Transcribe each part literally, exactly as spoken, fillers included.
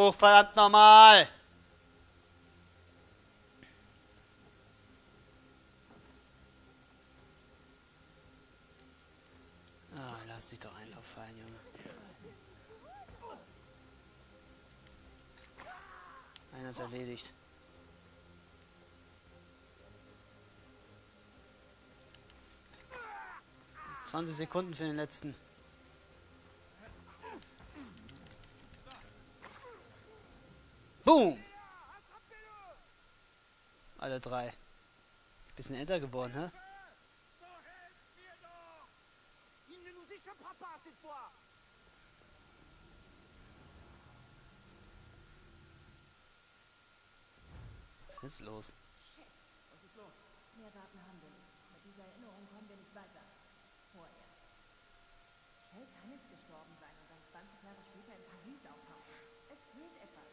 hoch, verdammt normal! Ah, lass dich doch einfach fallen, Junge. Einer ist erledigt. zwanzig Sekunden für den letzten. Boom! Alle drei. Bisschen älter geworden, hä? Was ist jetzt los? Was ist los? Mehr Daten haben wir nicht. Mit dieser Erinnerung kommen wir nicht weiter. Vorerst. Shell kann jetzt gestorben sein und dann zwanzig Jahre später in Paris auftauchen. Es fehlt etwas.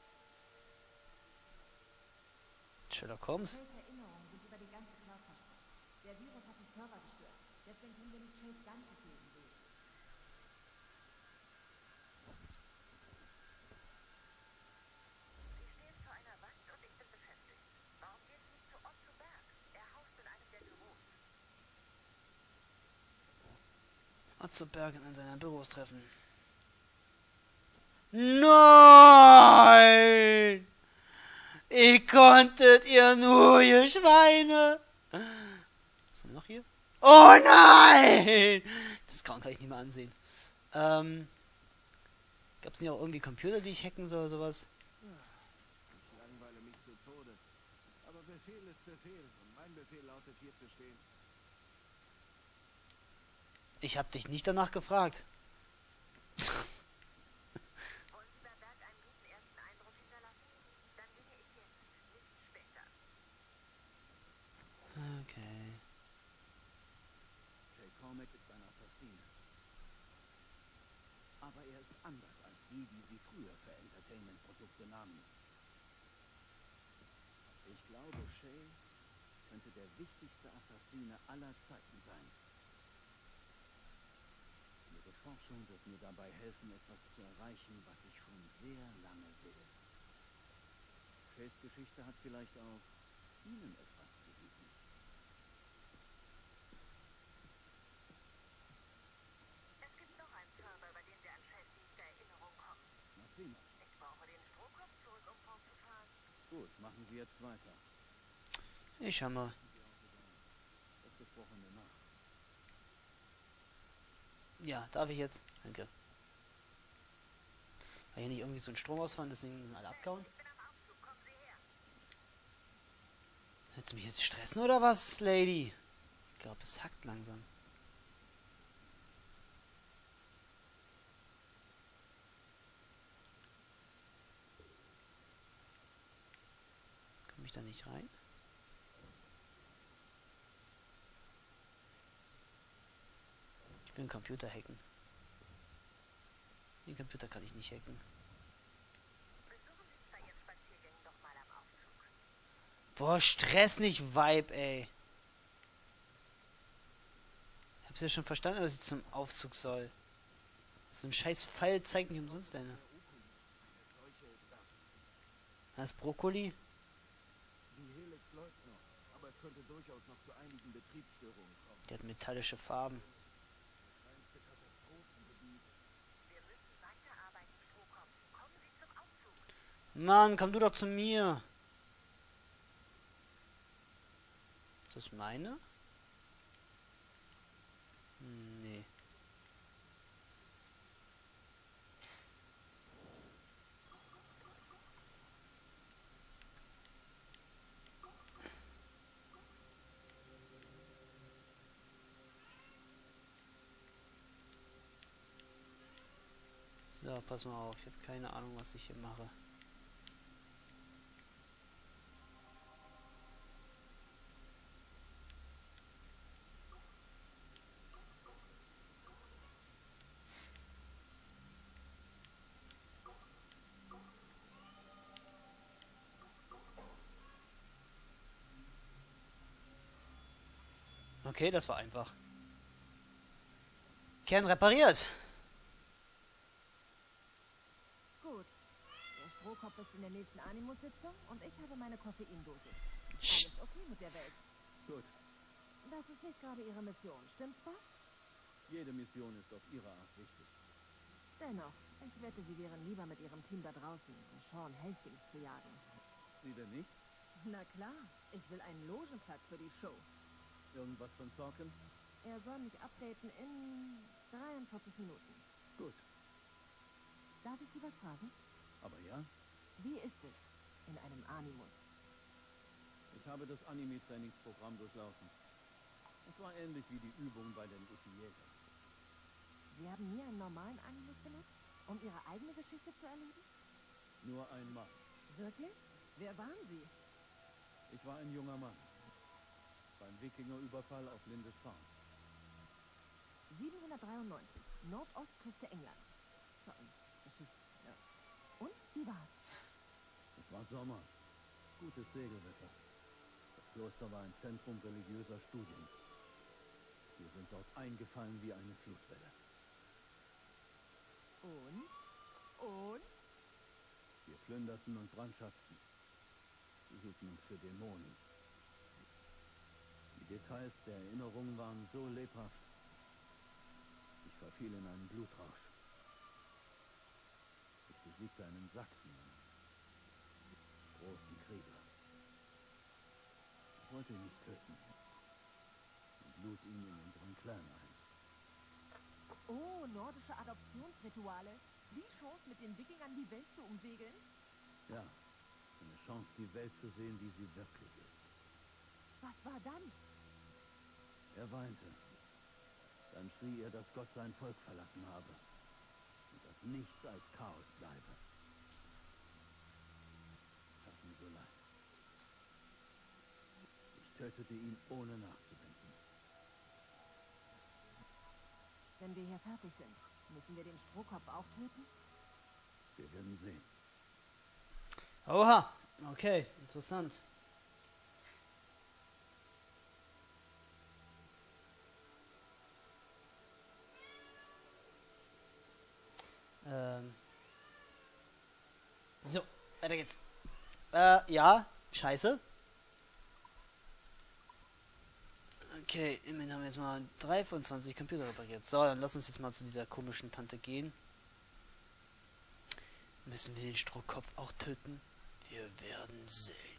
Sherlock Holmes? Shells Erinnerungen sind über die ganze Cloud verstreut. Der Virus hat die Server gestört. Deswegen können wir nicht Shells ganzes Leben sehen. Sie stehen vor einer Wand und ich bin beschäftigt. Warum gehen Sie nicht zu Otto Berg? Er haust in einem der Büros. Otto Berg in seiner Büros treffen. Nein! Wie konntet ihr nur, ihr Schweine? Was haben wir noch hier? Oh nein! Das Grauen kann ich nicht mehr ansehen. Ähm. Gab es nicht auch irgendwie Computer, die ich hacken soll oder sowas? Ich langweile mich zu Tode. Aber Befehl ist Befehl und mein Befehl lautet, hier zu stehen. Ich hab dich nicht danach gefragt. Wollen Sie beim Berg einen guten ersten Eindruck hinterlassen? Dann ginge ich jetzt, nicht später. Okay. Jay Cormack ist ein Assassine. Aber er ist anders als die, die sie früher für Entertainment-Produkte nahmen. Ich glaube, Shay könnte der wichtigste Assassine aller Zeiten sein. Ihre Forschung wird mir dabei helfen, etwas zu erreichen, was ich schon sehr lange will. Shays Geschichte hat vielleicht auch Ihnen etwas zu bieten. Es gibt noch einen Server, bei dem wir an Shells nächste Erinnerung kommen. Na prima. Ich brauche den Stromkopf zurück, um fortzufahren. Gut, machen Sie jetzt weiter. Ich schau mal. Das Besprochene nach. Ja, darf ich jetzt? Danke. War hier nicht irgendwie so ein Stromausfall, deswegen sind alle abgehauen? Ich bin am Aufzug, kommen Sie her. Willst du mich jetzt stressen oder was, Lady? Ich glaube, es hackt langsam. Komme ich da nicht rein? Ich will den Computer hacken. Den Computer kann ich nicht hacken. Besuchen Sie mich bei Ihren Spaziergängen doch mal am Aufzug. Boah, Stress nicht, Vibe, ey. Ich hab's ja schon verstanden, dass ich zum Aufzug soll. So ein scheiß Pfeil zeigt nicht umsonst eine. Das ist Brokkoli? Die Helix läuft noch, aber es könnte durchaus noch zu einigen Betriebsstörungen kommen. Der hat metallische Farben. Kleinste Katastrophengebiet. Wir müssen weiterarbeiten, Strohkopf. Kommen Sie zum Aufzug. Mann, komm du doch zu mir. Ist das meine? Hm, nee. So, pass mal auf. Ich habe keine Ahnung, was ich hier mache. Okay, das war einfach. Kern repariert. Gut. Der Strohkopf ist in der nächsten Animus-Sitzung und ich habe meine Koffeindosis. Sch Alles okay mit der Welt. Gut. Das ist nicht gerade Ihre Mission, stimmt's das? Jede Mission ist auf ihre Art wichtig. Dennoch, ich wette, Sie wären lieber mit Ihrem Team da draußen, um Sean Hastings zu jagen. Sie denn nicht? Na klar, ich will einen Logenplatz für die Show. Irgendwas von Sorkin? Er soll mich updaten in dreiundvierzig Minuten. Gut. Darf ich Sie was fragen? Aber ja, Wie ist es in einem Animus? ich habe das Anime-Trainingsprogramm durchlaufen. Es war ähnlich wie die Übung bei den Uchi-Jägern. Sie haben nie einen normalen Animus benutzt, um Ihre eigene Geschichte zu erleben? Nur einmal. Wirklich? Wer waren Sie? Ich war ein junger Mann. Beim Wikingerüberfall auf Lindisfarne. siebenhundertdreiundneunzig, Nordostküste England. So ein Geschichte. Ja. Und? Wie war's? Es war Sommer. Gutes Segelwetter. Das Kloster war ein Zentrum religiöser Studien. Wir sind dort eingefallen wie eine Flusswelle. Und? Und? Wir plünderten und brandschatzten. Sie hielten uns für Dämonen. Die Details der Erinnerungen waren so lebhaft. Ich verfiel in einen Blutrausch. Ich besiegte einen Sachsen, einen großen Krieger. Ich wollte ihn nicht töten und lud ihn in unseren Clan ein. Oh, nordische Adoptionsrituale. Die Chance, mit den Wikingern die Welt zu umsegeln? Ja, eine Chance, die Welt zu sehen, wie sie wirklich ist. Was war dann? Er weinte. Dann schrie er, dass Gott sein Volk verlassen habe und dass nichts als Chaos bleibe. Tat mir so leid. Ich tötete ihn, ohne nachzudenken. Wenn wir hier fertig sind, müssen wir den Strohkopf auch töten? Wir werden sehen. Oha, okay, interessant. Ähm. So, weiter geht's. Äh, ja, scheiße. Okay, immerhin haben wir jetzt mal drei von zwanzig Computer repariert. So, dann lass uns jetzt mal zu dieser komischen Tante gehen. Müssen wir den Strohkopf auch töten? Wir werden sehen.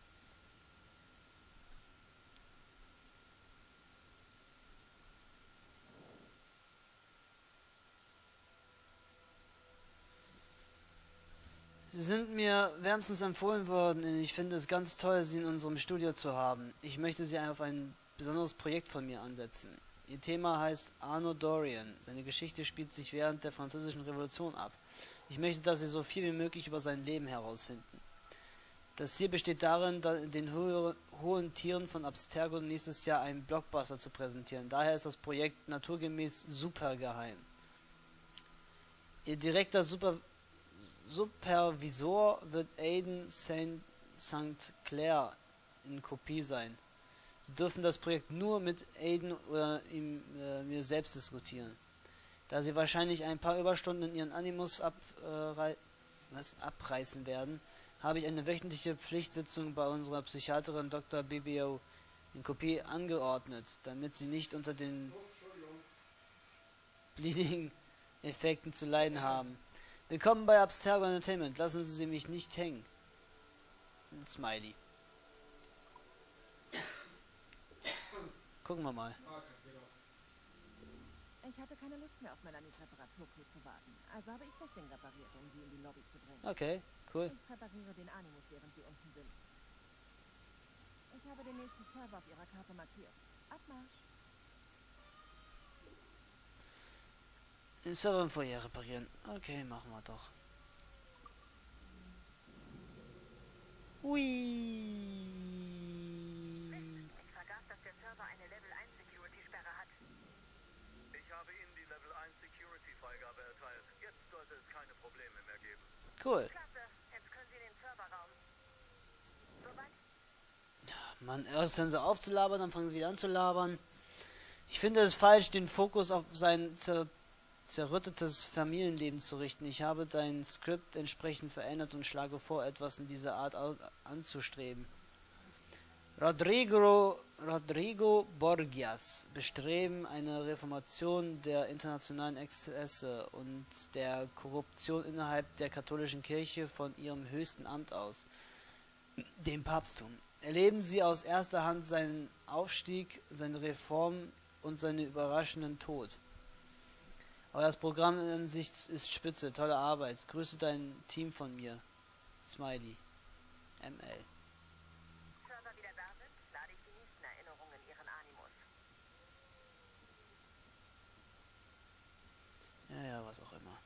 Sie sind mir wärmstens empfohlen worden und ich finde es ganz toll, Sie in unserem Studio zu haben. Ich möchte Sie auf ein besonderes Projekt von mir ansetzen. Ihr Thema heißt Arno Dorian. Seine Geschichte spielt sich während der Französischen Revolution ab. Ich möchte, dass Sie so viel wie möglich über sein Leben herausfinden. Das Ziel besteht darin, den ho hohen Tieren von Abstergo nächstes Jahr einen Blockbuster zu präsentieren. Daher ist das Projekt naturgemäß super geheim. Ihr direkter Super Supervisor wird Aiden Sankt Clair in Kopie sein. Sie dürfen das Projekt nur mit Aiden oder ihm, äh, mir selbst diskutieren. Da sie wahrscheinlich ein paar Überstunden in ihren Animus ab, äh, was, abreißen werden, habe ich eine wöchentliche Pflichtsitzung bei unserer Psychiaterin Doktor B B O in Kopie angeordnet, damit sie nicht unter den Bleeding-Effekten zu leiden haben. Willkommen bei Abstergo Entertainment. Lassen Sie mich nicht hängen. Ein Smiley. Gucken wir mal. Ich hatte keine Lust mehr auf Melanies Reparaturcrew zu warten. Also habe ich das Ding repariert, um sie in die Lobby zu bringen. Okay, cool. Ich präpariere den Animus, während sie unten sind. Ich habe den nächsten Server auf ihrer Karte markiert. Abmarsch. Den Server im Foyer reparieren. Okay, machen wir doch. Hui. Ich vergaß, dass der Server eine Level eins Security-Sperre hat. Ich habe Ihnen die Level eins Security-Freigabe erteilt. Jetzt sollte es keine Probleme mehr geben. Cool. Klasse, jetzt können Sie den Serverraum. Soweit? Man, erst hören sie auf zu labern, dann fangen sie wieder an zu labern. Ich finde es falsch, den Fokus auf sein zerrüttetes Familienleben zu richten. Ich habe dein Skript entsprechend verändert und schlage vor, etwas in dieser Art anzustreben. Rodrigo, Rodrigo Borgias bestreben eine Reformation der internationalen Exzesse und der Korruption innerhalb der katholischen Kirche von ihrem höchsten Amt aus, dem Papsttum. Erleben Sie aus erster Hand seinen Aufstieg, seine Reform und seinen überraschenden Tod. Aber das Programm in sich ist spitze, tolle Arbeit. Grüße dein Team von mir. Smiley. M L. Server wieder da sind, lade ich die nächsten Erinnerungen in ihren Animus. Ja, ja, was auch immer.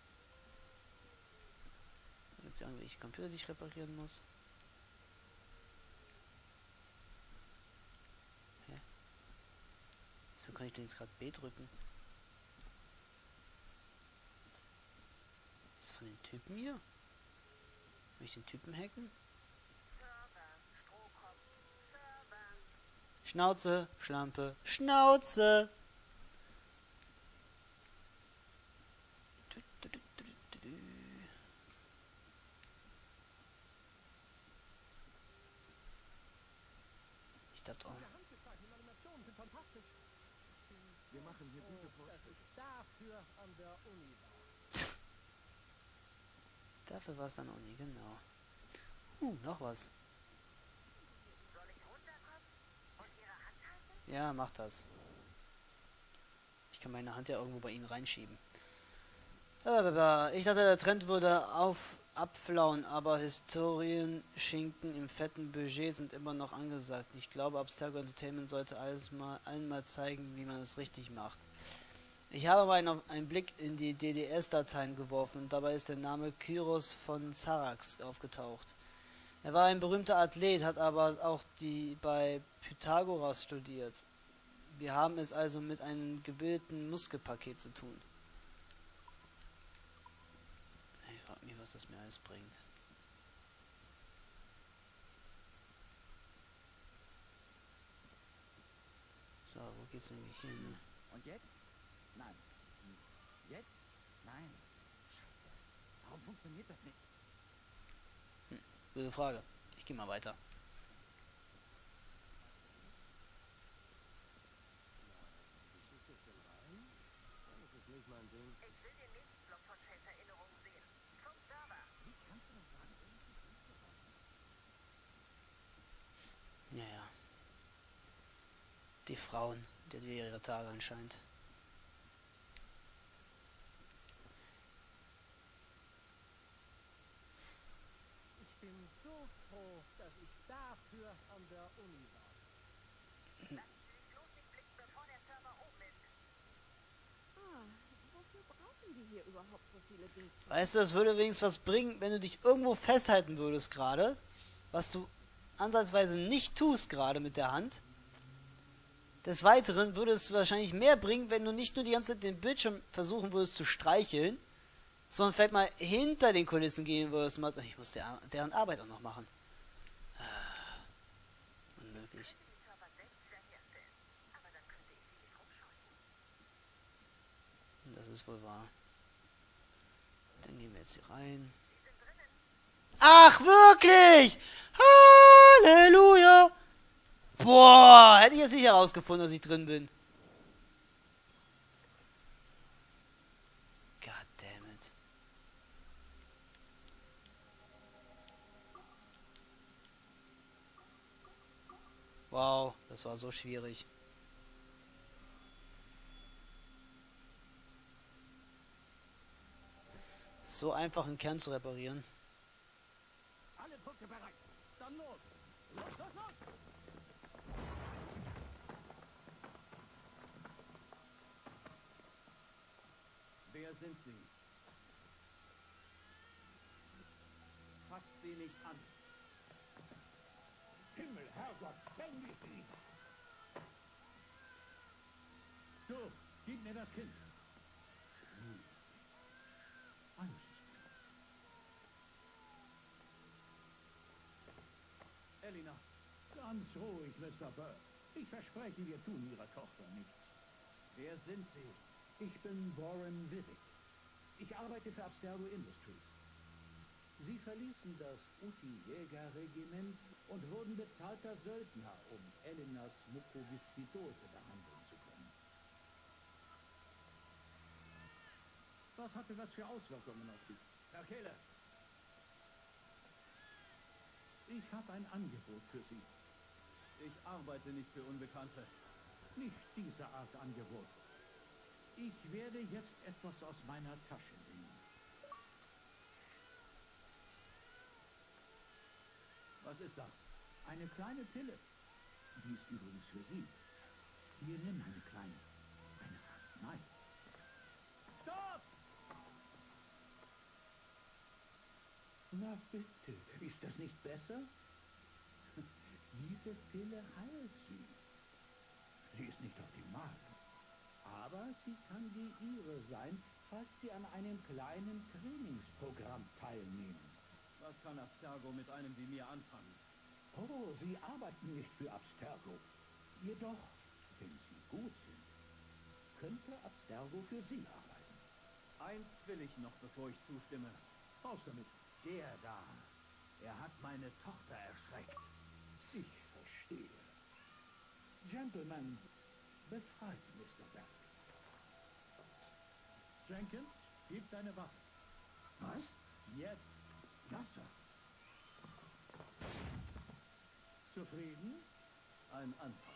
Gibt es irgendwelche Computer, die ich reparieren muss? Hä? Wieso kann ich denn jetzt gerade B drücken? Das ist von den Typen hier? Will ich den Typen hacken? Server, Strohkopf, Server. Schnauze, Schlampe, Schnauze! Du, du, du, du, du, du. Ich dachte auch. Wir machen hier gute Fortschritte. Dafür an der Uni war. Dafür war es dann Uni, genau. Uh, noch was. Soll ich runterkommen und ihre Hand halten? Ja, mach das. Ich kann meine Hand ja irgendwo bei Ihnen reinschieben. Ich dachte, der Trend würde auf abflauen, aber Historien-Schinken im fetten Budget sind immer noch angesagt. Ich glaube, Abstergo Entertainment sollte alles mal, allen mal zeigen, wie man es richtig macht. Ich habe mal einen, einen Blick in die D D S-Dateien geworfen und dabei ist der Name Kyros von Sarax aufgetaucht. Er war ein berühmter Athlet, hat aber auch die bei Pythagoras studiert. Wir haben es also mit einem gebildeten Muskelpaket zu tun. Ich frage mich, was das mir alles bringt. So, wo geht's denn hier hin? Und jetzt? Nein. Hm. Jetzt? Nein. Scheiße. Warum funktioniert das nicht? Hm, gute Frage. Ich gehe mal weiter. Ich will den nächsten Block von Chase-Erinnerungen sehen. Zum Server. Wie kannst du das sagen? Irgendwie ist das was. Ja, ja. Die Frauen, die hat ihre Tage anscheinend. Ich bin so froh, dass ich dafür an der Uni war. Lassen Sie sich bloß nicht blicken, bevor der Server oben ist. Ah, wofür brauchen die hier überhaupt so viele Bildschirme? Weißt du, es würde wenigstens was bringen, wenn du dich irgendwo festhalten würdest gerade, was du ansatzweise nicht tust gerade mit der Hand. Des Weiteren würde es wahrscheinlich mehr bringen, wenn du nicht nur die ganze Zeit den Bildschirm versuchen würdest zu streicheln, sondern vielleicht mal hinter den Kulissen gehen würdest. Ich muss der, deren Arbeit auch noch machen. Unmöglich. Ich könnte die Server selbst wiederherstellen. Aber dann könnte ich sie nicht rumscheuchen. Das ist wohl wahr. Dann gehen wir jetzt hier rein. Sie sind drinnen. Ach, wirklich? Halleluja! Boah, hätte ich jetzt nicht herausgefunden, dass ich drin bin. Goddammit. Wow, das war so schwierig. So einfach einen Kern zu reparieren. Alle Punkte bereit. Dann los. Los, los, los. Wer sind Sie? Fasst sie nicht an. Himmel, Herrgott, kenn ich ihn! Du, gib mir das Kind. Hm. Alles ist klar. Elina. Ganz ruhig, Mister Burke. Ich verspreche, wir tun Ihrer Tochter nichts. Wer sind Sie? Ich bin Warren Vivick. Ich arbeite für Abstergo Industries. Sie verließen das Uti-Jäger-Regiment und wurden bezahlter Söldner, um Elenas Mukoviszidose behandeln zu können. Was hatte das für Auswirkungen auf Sie? Herr Kehle, Ich habe ein Angebot für Sie. ich arbeite nicht für Unbekannte. Nicht diese Art Angebot. Ich werde jetzt etwas aus meiner Tasche nehmen. Was ist das? Eine kleine Pille. Die ist übrigens für Sie. Hier, nimm eine kleine. Eine Arznei. Stopp! Na bitte, ist das nicht besser? Diese Pille heilt Sie. Sie ist nicht optimal. Aber sie kann die Ihre sein, falls Sie an einem kleinen Trainingsprogramm teilnehmen. Was kann Abstergo mit einem wie mir anfangen? Oh, Sie arbeiten nicht für Abstergo. Jedoch, wenn Sie gut sind, könnte Abstergo für Sie arbeiten. Eins will ich noch, bevor ich zustimme. Raus damit. Der da, er hat meine Tochter erschreckt. Ich verstehe. Gentlemen, befreit Mister Berg. Jenkins, gib deine Waffe. Was? Jetzt. Ja, Sir. Zufrieden? Ein Anfang.